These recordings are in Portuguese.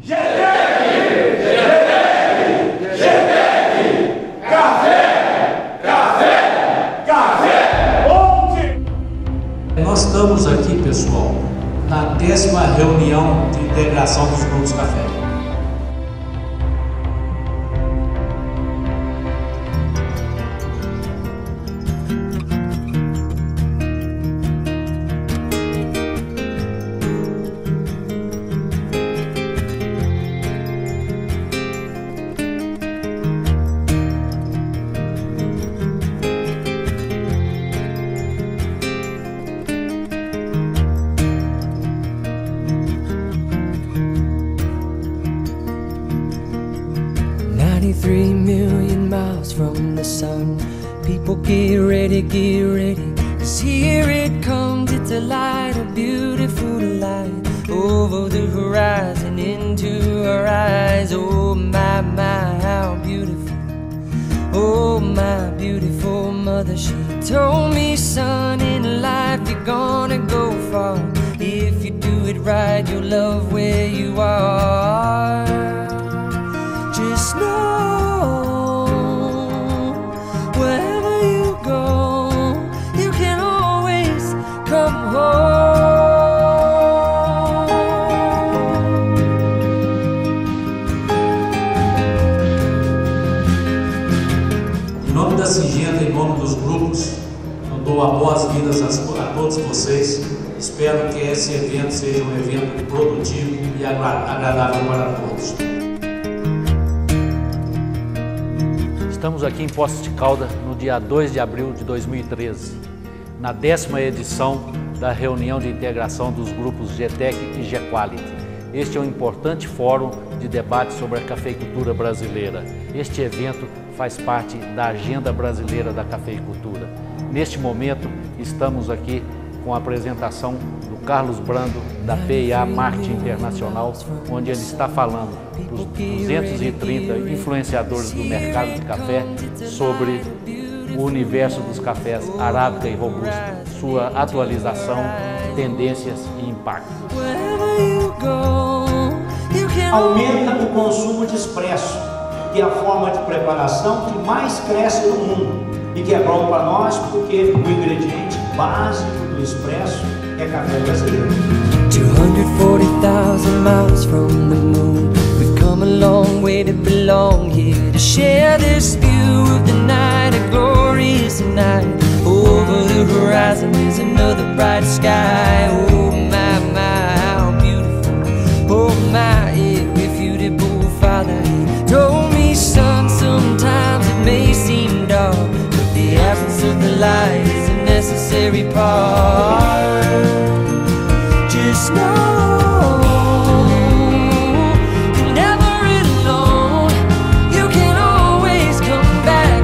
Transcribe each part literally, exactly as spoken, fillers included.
Nós estamos aqui, pessoal, na décima reunião de integração dos grupos café. ninety-three million miles from the sun. People get ready, get ready, 'cause here it comes, it's a light, a beautiful light, over the horizon, into our eyes. Oh my, my, how beautiful. Oh my beautiful mother, she told me, son, in life you're gonna go far. If you do it right, you'll love where you are. Just know, wherever you go, you can always come home. Em nome da Singenta, em nome dos grupos, eu dou as boas-vindas a todos vocês. Espero que esse evento seja um evento produtivo e agradável para todos. Estamos aqui em Poços de Caldas no dia dois de abril de dois mil e treze, na décima edição da reunião de integração dos grupos Getec e Gequality. Este é um importante fórum de debate sobre a cafeicultura brasileira. Este evento faz parte da agenda brasileira da cafeicultura. Neste momento, estamos aqui com a apresentação do Carlos Brando, da P e A Marketing Internacional, onde ele está falando para os duzentos e trinta influenciadores do mercado de café sobre o universo dos cafés arábica e robusta, sua atualização, tendências e impacto. Aumenta o consumo de expresso, que é a forma de preparação que mais cresce no mundo e que é bom para nós porque o ingrediente básico do expresso é café brasileiro. two hundred forty thousand miles from the moon, we've come a long way to belong here, to share this view of the night, a glorious night. Over the horizon is another bright sky. Oh my, my, how beautiful. Oh my, irrefutable Father, he told me, son, sometimes it may seem dark, but the absence of the light is a necessary part. Just know you're never alone. You can always come back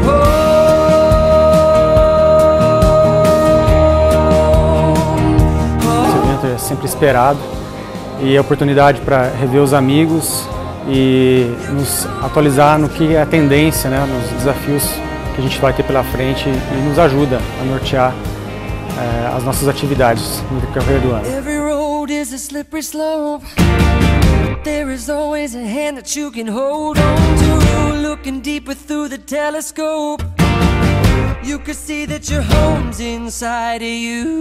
home. Esse evento é sempre esperado e é oportunidade para rever os amigos e nos atualizar no que é a tendência, né, nos desafios que a gente vai ter pela frente e nos ajuda a nortear é, as nossas atividades no decorrer do ano. Every road is a slippery slope. There is always a hand that you can hold on to. Looking deeper through the telescope, you can see that your home's inside of you.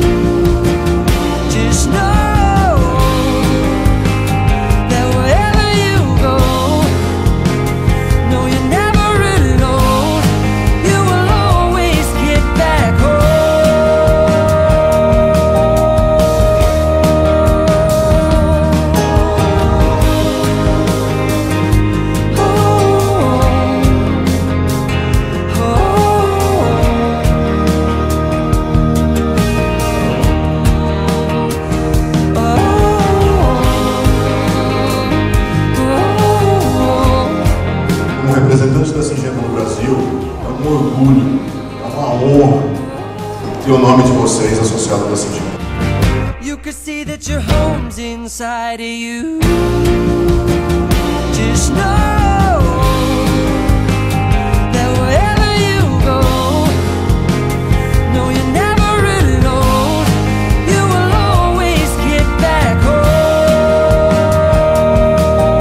Just know that wherever you go, no, you're never alone. You will always get back home. Representante da Singenta no Brasil, é um orgulho, é uma honra ter o nome de vocês associado da Singenta. You can see that your home's inside of you. Just know that wherever you go, no, you're never alone. You will always get back home.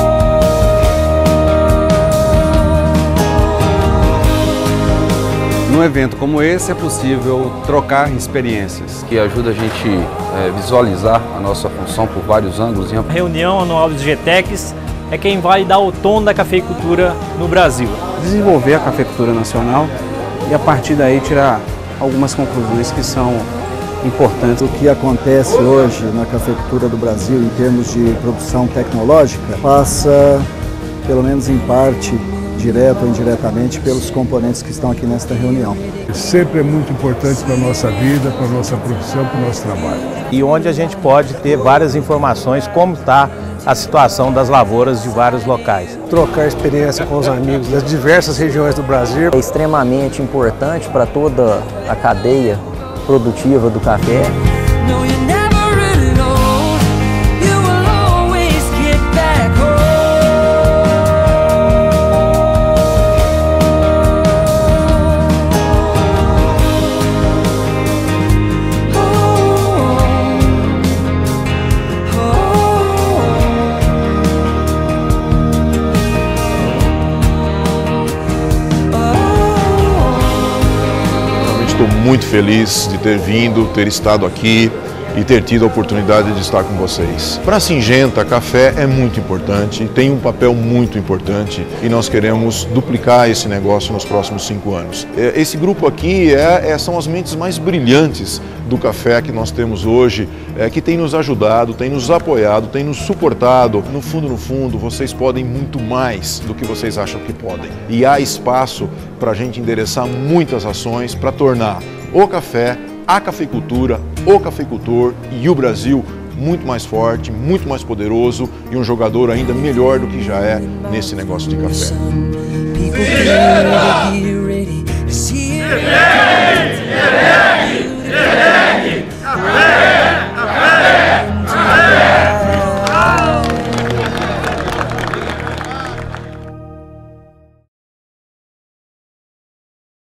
num evento como esse é possível trocar experiências. Que ajuda a gente é, visualizar a nossa função por vários ângulos. A reunião anual dos GTECs é quem vai dar o tom da cafeicultura no Brasil. Desenvolver a cafeicultura nacional e a partir daí tirar algumas conclusões que são importantes. O que acontece hoje na cafeicultura do Brasil em termos de produção tecnológica passa, pelo menos em parte, direto ou indiretamente, pelos componentes que estão aqui nesta reunião. Sempre é muito importante para a nossa vida, para a nossa profissão, para o nosso trabalho. E onde a gente pode ter várias informações como está a situação das lavouras de vários locais. Trocar experiência com os amigos das diversas regiões do Brasil é extremamente importante para toda a cadeia produtiva do café. Estou muito feliz de ter vindo, ter estado aqui e ter tido a oportunidade de estar com vocês. Para a Syngenta, café é muito importante, tem um papel muito importante e nós queremos duplicar esse negócio nos próximos cinco anos. Esse grupo aqui é, é, são as mentes mais brilhantes do café que nós temos hoje, é, que tem nos ajudado, tem nos apoiado, tem nos suportado. No fundo, no fundo, vocês podem muito mais do que vocês acham que podem. E há espaço para a gente endereçar muitas ações para tornar o café, a cafeicultura, o cafeicultor e o Brasil muito mais forte, muito mais poderoso e um jogador ainda melhor do que já é nesse negócio de café.